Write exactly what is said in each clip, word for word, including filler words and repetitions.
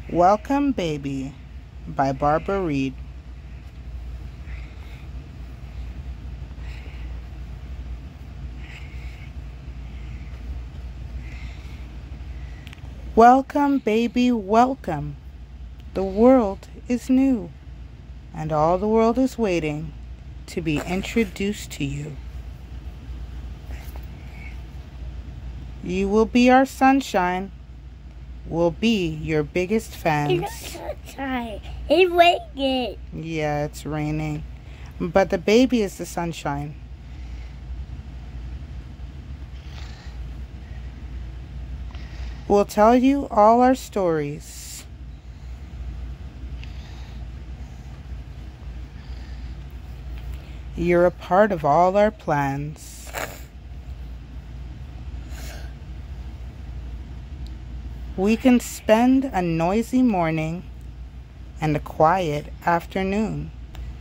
Welcome Baby by Barbara Reid. Welcome, baby, welcome. The world is new, and all the world is waiting to be introduced to you. You will be our sunshine. We'll be your biggest fans. It's not sunshine. It's raining. Yeah, it's raining. But the baby is the sunshine. We'll tell you all our stories. You're a part of all our plans. We can spend a noisy morning and a quiet afternoon.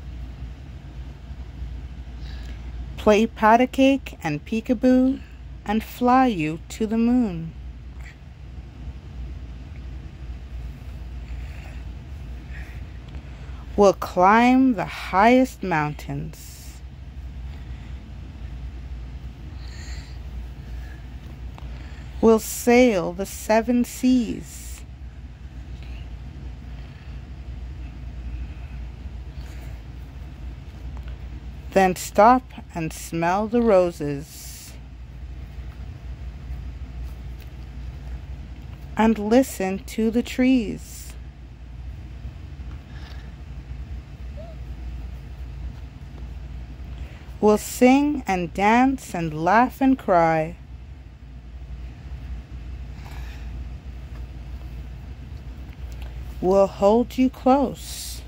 Play pat a cake and peekaboo and fly you to the moon. We'll climb the highest mountains. We'll sail the seven seas. Then stop and smell the roses. And listen to the trees. We'll sing and dance and laugh and cry. We'll hold you close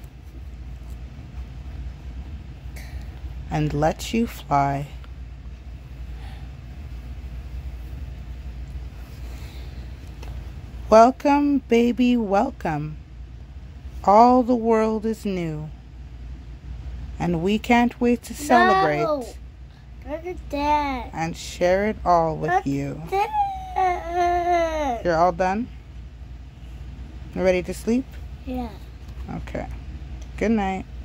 and let you fly. Welcome, baby, welcome. All the world is new. And we can't wait to celebrate No. Look at that. and share it all with Look you. at that. You're all done? You ready to sleep? Yeah. Okay. Good night.